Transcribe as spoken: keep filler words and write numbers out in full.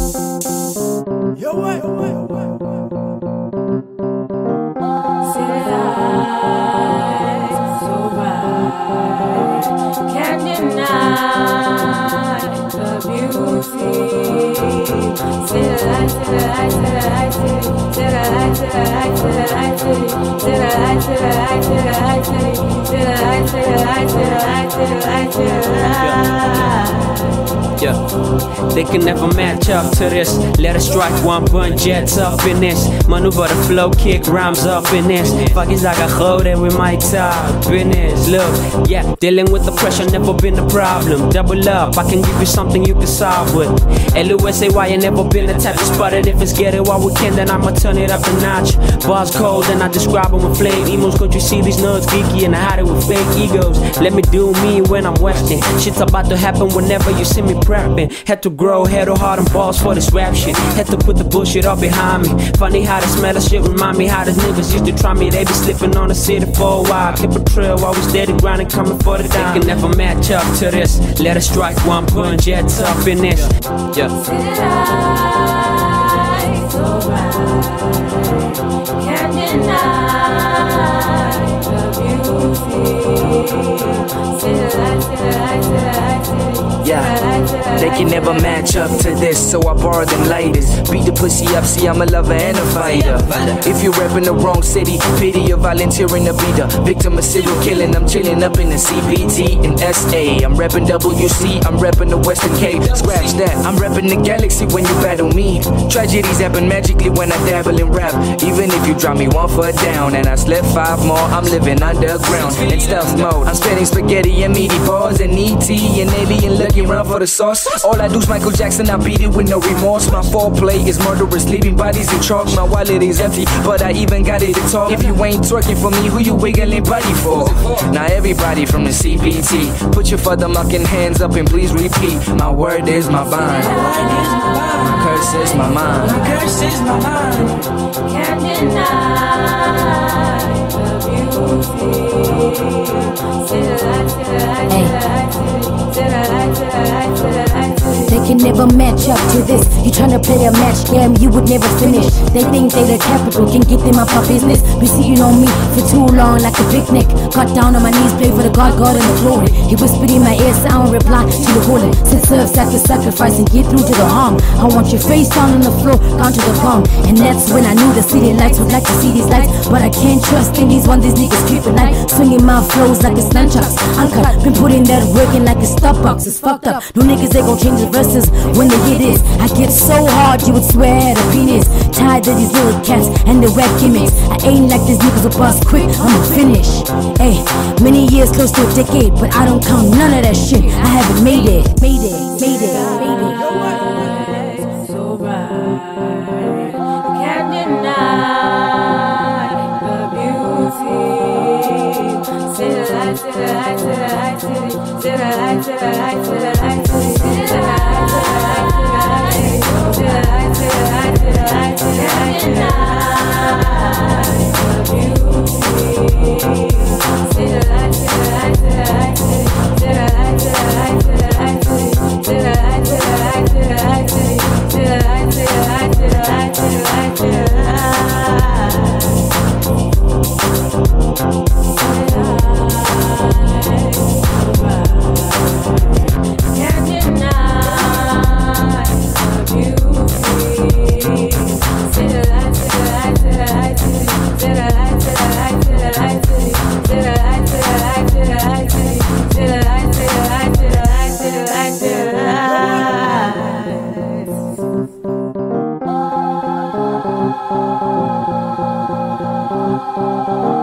Yo, wait, wait, wait. Said I, so right, can't deny the beauty. Said I, said I, said I, said I, said I, said I, said I, said I, said I, said I, said I, said I, said I, said I. Yeah, they can never match up to this. Let us strike one bun, jets up in this. Maneuver the flow, kick rhymes up in this. Fuck is like a hoe that we might talk business. Look, yeah, dealing with the pressure never been a problem. Double up, I can give you something you can solve with. L U S A Y, I never been the type to spot it. If it's get it while we can, then I'ma turn it up a notch. Bars cold, then I describe them with flame emos. Can't you see these nerds geeky and I hide it with fake egos? Let me do me when I'm westing. Shit's about to happen whenever you see me prepping. Had to grow, head or hard and balls for this rap shit. Had to put the bullshit all behind me. Funny how the smell of shit remind me how these niggas used to try me. They be slipping on the city for a while. Kept a trail, always steady grinding, coming for the dime. They can never match up to this. Let us strike one punch, jets up in this. Yeah. Said I, so right, can't deny the beauty. Said I, said I, said I, said I. Yeah, they can never match up to this, so I borrow them lighters. Beat the pussy up, see I'm a lover and a fighter. If you rep in the wrong city, pity you're volunteering to be the victim of serial killing. I'm chilling up in the C B T and S A. I'm repping W C, I'm repping the Western Cape. Scratch that, I'm repping the galaxy when you battle me. Tragedies happen magically when I dabble in rap. Even if you drop me one foot down and I slip five more, I'm living underground in stealth mode. I'm spitting spaghetti and meaty balls and E T and alien looking run for the sauce. All I do's Michael Jackson, I beat it with no remorse. My foreplay is murderous, leaving bodies in chalk. My wallet is empty, but I even got it to talk. If you ain't twerking for me, who you wiggling body for? Now everybody from the C B T, put your father-mucking hands up and please repeat. My word is my bond. My curse is my mind. My curse is my mind. Can't deny the beauty. Said I, said I, said I, said I, said I, said I, said I. They can never match up to this. You tryna play a match game, you would never finish. They think they the capital, can get them up our business. Been sitting on me for too long like a picnic. Got down on my knees, pray for the God, God and the glory. He whispered in my ear, sound reply to the calling. Said serve, sacrifice, sacrifice and get through to the harm. I want your face down on the floor, down to the palm. And that's when I knew the city lights would like to see these lights. But I can't trust in these ones, these niggas creeping like swinging my flows like it's nunchucks. Uncut, been putting that work in like a stop box. It's fucked up. No niggas, they gon' change the verses when they hear this. I get so hard, you would swear the penis. Tired of these little cats and the web gimmicks. I ain't like these niggas will bust quick, I'ma finish. Hey, many years, close to a decade, but I don't count none of that shit. I haven't made it, made it, made it, made it. So right, can't deny the beauty. Said I, said I, said I, said I, said I, said I, said I, said I. Oh,